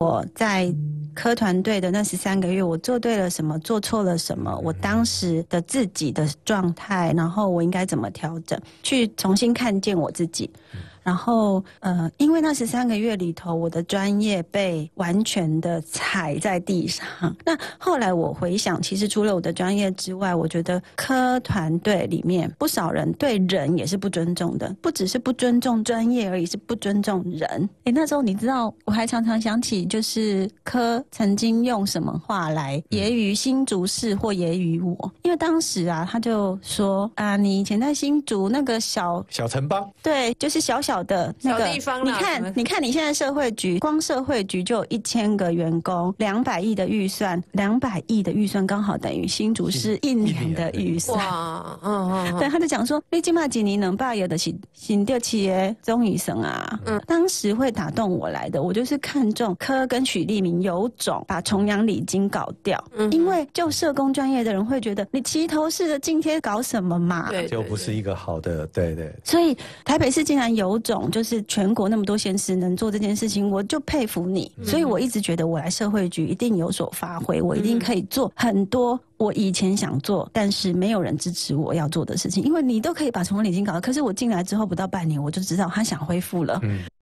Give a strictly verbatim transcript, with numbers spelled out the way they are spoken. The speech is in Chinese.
我在科团队的那十三个月，我做对了什么，做错了什么，我当时的自己的状态，然后我应该怎么调整，去重新看见我自己。然后呃，因为那十三个月里头，我的专业被完全的踩在地上。那后来我回想，其实除了我的专业之外，我觉得科团队里面不少人对人也是不尊重的，不只是不尊重专业而已，是不尊重人。诶，那时候你知道，我还常常想起，就是科曾经用什么话来揶揄新竹市或揶揄我，因为当时啊，他就说啊，你以前在新竹那个小小城邦， 对，就是小小的那个小地方啦， 你看，你看你现在社会局，光社会局就有一千个员工，两百亿的预算，两百亿的预算刚好等于新竹市一年的预算。 哇，嗯嗯， 对，他就讲说，你今嘛几年能把有的是新掉企业中医生啊，嗯，当时会打动我来的，我就是看中柯跟许立明有种把重阳礼金搞掉，嗯，因为就社工专业的人会觉得，你齐头式的津贴搞什么嘛， 对， 就不是一个好的，对对。 所以台北市竟然有种，就是全国那么多县市能做这件事情，我就佩服你。嗯、所以我一直觉得我来社会局一定有所发挥，我一定可以做很多我以前想做，但是没有人支持我要做的事情。因为你都可以把重阳礼金搞，可是我进来之后不到半年，我就知道他想恢复了。嗯